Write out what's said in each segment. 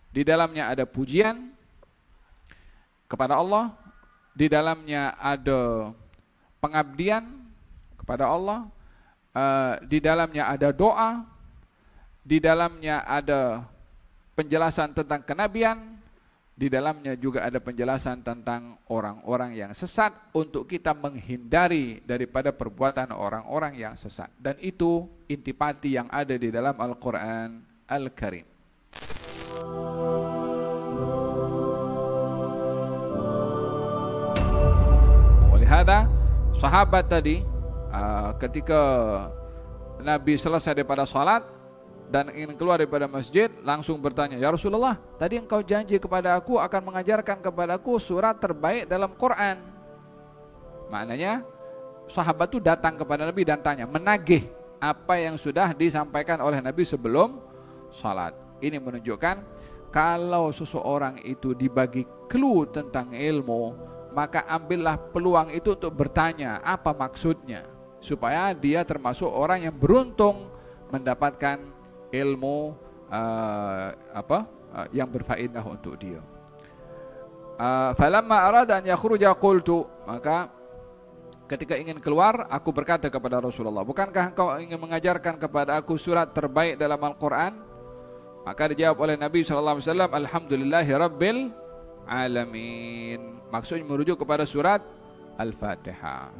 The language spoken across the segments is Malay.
Di dalamnya ada pujian kepada Allah, di dalamnya ada pengabdian kepada Allah, di dalamnya ada doa, di dalamnya ada penjelasan tentang kenabian, di dalamnya juga ada penjelasan tentang orang-orang yang sesat untuk kita menghindari daripada perbuatan orang-orang yang sesat. Dan itu intipati yang ada di dalam Al-Quran Al-Karim. Oleh hada, sahabat tadi ketika Nabi selesai daripada salat dan ingin keluar daripada masjid, langsung bertanya, "Ya Rasulullah, tadi engkau janji kepada aku akan mengajarkan kepadaku surat terbaik dalam Quran." Maknanya sahabat itu datang kepada Nabi dan tanya, menagih apa yang sudah disampaikan oleh Nabi sebelum salat. Ini menunjukkan kalau seseorang itu dibagi clue tentang ilmu, maka ambillah peluang itu untuk bertanya apa maksudnya, supaya dia termasuk orang yang beruntung mendapatkan ilmu yang berfaedah untuk dia. Falamma arada an yakhruja qultu, maka ketika ingin keluar aku berkata kepada Rasulullah, "Bukankah engkau ingin mengajarkan kepada aku surat terbaik dalam Al-Quran?" Maka dijawab oleh Nabi SAW, "Alhamdulillahi Rabbil Alamin." Maksudnya merujuk kepada surat Al-Fatihah.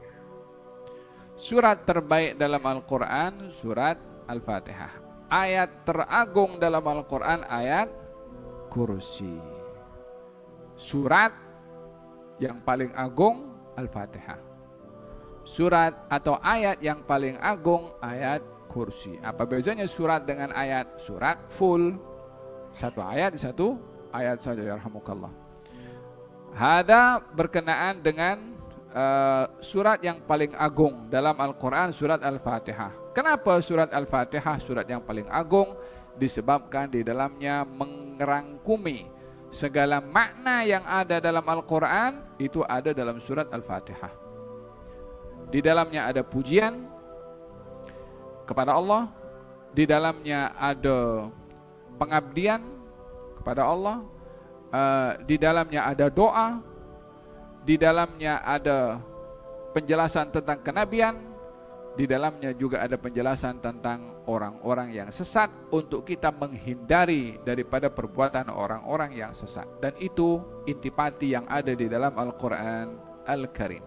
Surat terbaik dalam Al-Quran, surat Al-Fatihah. Ayat teragung dalam Al-Quran, ayat kursi. Surat yang paling agung, Al-Fatihah. Surat atau ayat yang paling agung, ayat kursi. Apa bezanya surat dengan ayat? Surat full, satu ayat di satu ayat saja, yarhamukallah. Hada berkenaan dengan surat yang paling agung dalam Al-Quran, surat Al-Fatihah. Kenapa surat Al-Fatihah surat yang paling agung? Disebabkan di dalamnya merangkumi segala makna yang ada dalam Al-Quran, itu ada dalam surat Al-Fatihah. Di dalamnya ada pujian kepada Allah, di dalamnya ada pengabdian kepada Allah, di dalamnya ada doa, di dalamnya ada penjelasan tentang kenabian, di dalamnya juga ada penjelasan tentang orang-orang yang sesat untuk kita menghindari daripada perbuatan orang-orang yang sesat. Dan itu intipati yang ada di dalam Al-Quran Al-Karim.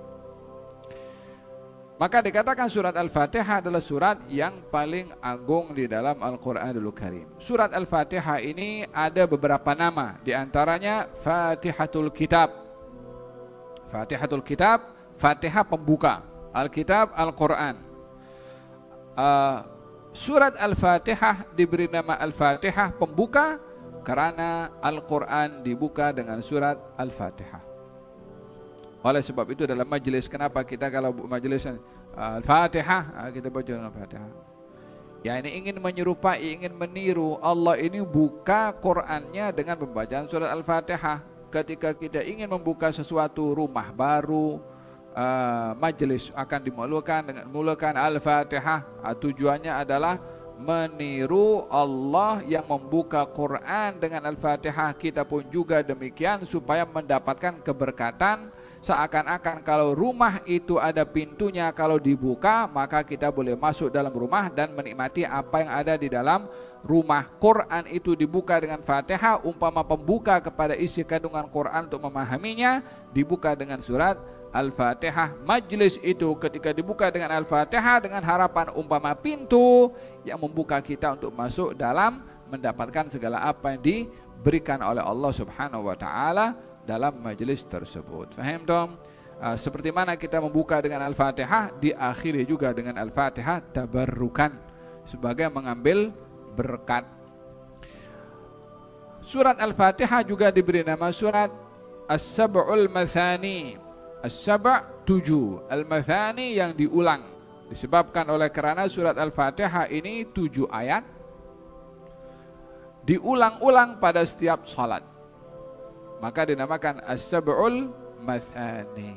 Maka dikatakan surat Al-Fatihah adalah surat yang paling agung di dalam Al-Quranul Karim. Surat Al-Fatihah ini ada beberapa nama, di antaranya Fatihatul Kitab. Fatihatul Kitab, Fatihah pembuka, Al-Kitab, Al-Quran. Surat Al-Fatihah diberi nama Al-Fatihah pembuka karena Al-Quran dibuka dengan surat Al-Fatihah. Oleh sebab itu dalam majlis, kenapa kita kalau majlis Al-Fatihah, kita baca dengan Al-Fatihah. Ya, ini ingin menyerupai, ingin meniru. Allah ini buka Qurannya dengan pembacaan surat Al-Fatihah. Ketika kita ingin membuka sesuatu, rumah baru, majelis akan dimulakan dengan mulakan Al-Fatihah. Tujuannya adalah meniru Allah yang membuka Quran dengan Al-Fatihah. Kita pun juga demikian supaya mendapatkan keberkatan. Seakan-akan kalau rumah itu ada pintunya, kalau dibuka maka kita boleh masuk dalam rumah dan menikmati apa yang ada di dalam rumah. Quran itu dibuka dengan Fatihah, umpama pembuka kepada isi kandungan Quran untuk memahaminya, dibuka dengan surat Al-Fatihah. Majlis itu ketika dibuka dengan Al-Fatihah dengan harapan umpama pintu yang membuka kita untuk masuk dalam mendapatkan segala apa yang diberikan oleh Allah Subhanahu wa taala dalam majlis tersebut. Faham dong? Seperti mana kita membuka dengan Al-Fatihah, diakhiri juga dengan Al-Fatihah tabarrukan, sebagai mengambil berkat. Surat Al-Fatihah juga diberi nama surat As-Sab'ul Mathani. As-Sab' 7, Al-Mathani yang diulang. Disebabkan oleh kerana surat Al-Fatihah ini 7 ayat, diulang-ulang pada setiap salat, maka dinamakan As-Sab'ul Mathani.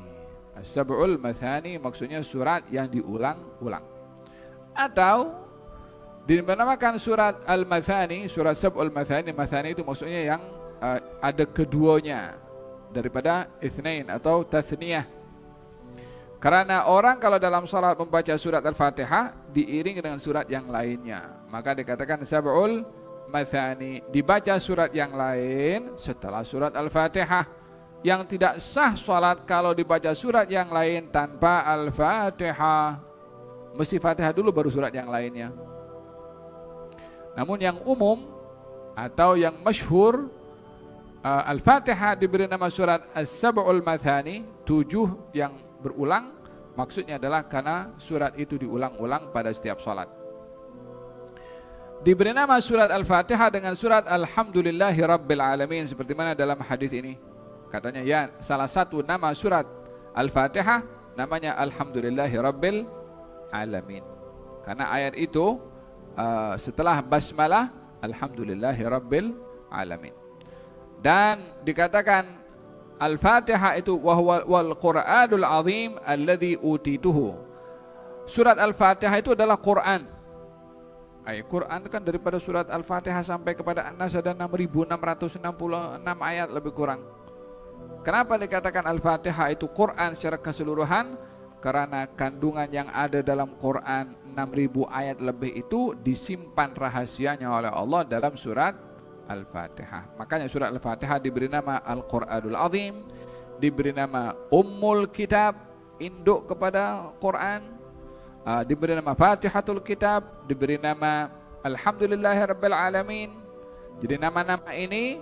As-Sab'ul Mathani maksudnya surat yang diulang-ulang. Atau Dinamakan surat Al-Mathani, surat Sab'ul Mathani. Mathani itu maksudnya yang ada keduanya, daripada itsnain atau tasniyah. Karena orang kalau dalam salat membaca surat Al-Fatihah diiringi dengan surat yang lainnya, maka dikatakan Sab'ul Mathani. Dibaca surat yang lain setelah surat Al-Fatihah. Yang tidak sah salat kalau dibaca surat yang lain tanpa Al-Fatihah. Mesti Fatihah dulu baru surat yang lainnya. Namun yang umum atau yang masyhur, Al-Fatihah diberi nama surat As-Sab'ul Mathani, 7 yang berulang. Maksudnya adalah karena surat itu diulang-ulang pada setiap salat. Diberi nama surat Al-Fatihah dengan surat Alhamdulillahi Rabbil Alamin, seperti mana dalam hadis ini. Katanya ya, salah satu nama surat Al-Fatihah namanya Alhamdulillahi Rabbil Alamin. Karena ayat itu setelah basmalah Alhamdulillahi Rabbil Alamin. Dan dikatakan Al-Fatihah itu wal Qur'anul Azim alladzi utituhu. Surat Al-Fatihah itu adalah Quran. Quran kan daripada surat Al-Fatihah sampai kepada An-Nas ada 6.666 ayat lebih kurang. Kenapa dikatakan Al-Fatihah itu Quran secara keseluruhan? Karena kandungan yang ada dalam Quran 6.000 ayat lebih itu disimpan rahasianya oleh Allah dalam surat Al-Fatihah. Makanya surat Al-Fatihah diberi nama Al-Qur'anul Azim, diberi nama Ummul Kitab, induk kepada Quran, diberi nama Fatihatul Kitab, diberi nama Alhamdulillahi Rabbil Alamin. Jadi nama-nama ini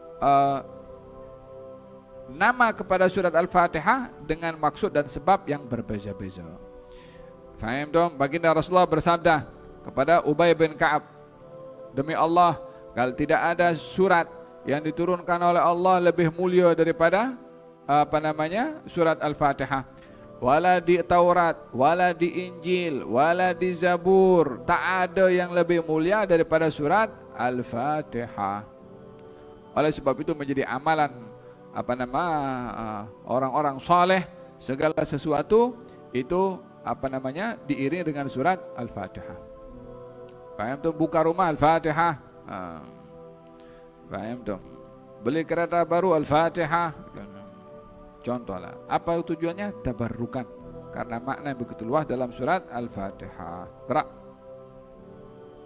nama kepada surat Al-Fatihah dengan maksud dan sebab yang berbeza-beza. Faham dong? Baginda Rasulullah bersabda kepada Ubay bin Ka'ab, demi Allah, kalau tidak ada surat yang diturunkan oleh Allah lebih mulia daripada surat Al-Fatihah. Wala di Taurat, wala di Injil, wala di Zabur, tak ada yang lebih mulia daripada surat Al-Fatihah. Oleh sebab itu menjadi amalan orang-orang saleh, segala sesuatu itu diiringi dengan surat Al-Fatihah. Paham tuh? Buka rumah Al-Fatihah. Paham tuh? Beli kereta baru Al-Fatihah. Contohlah. Apa tujuannya? Tabarrukan. Karena makna yang begitu luas dalam surat Al-Fatihah. Gerak.